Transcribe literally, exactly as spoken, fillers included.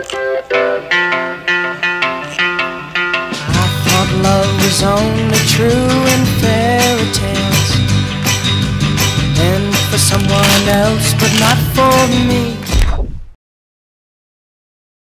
I thought love was only true in fairy tales, and for someone else, but not for me.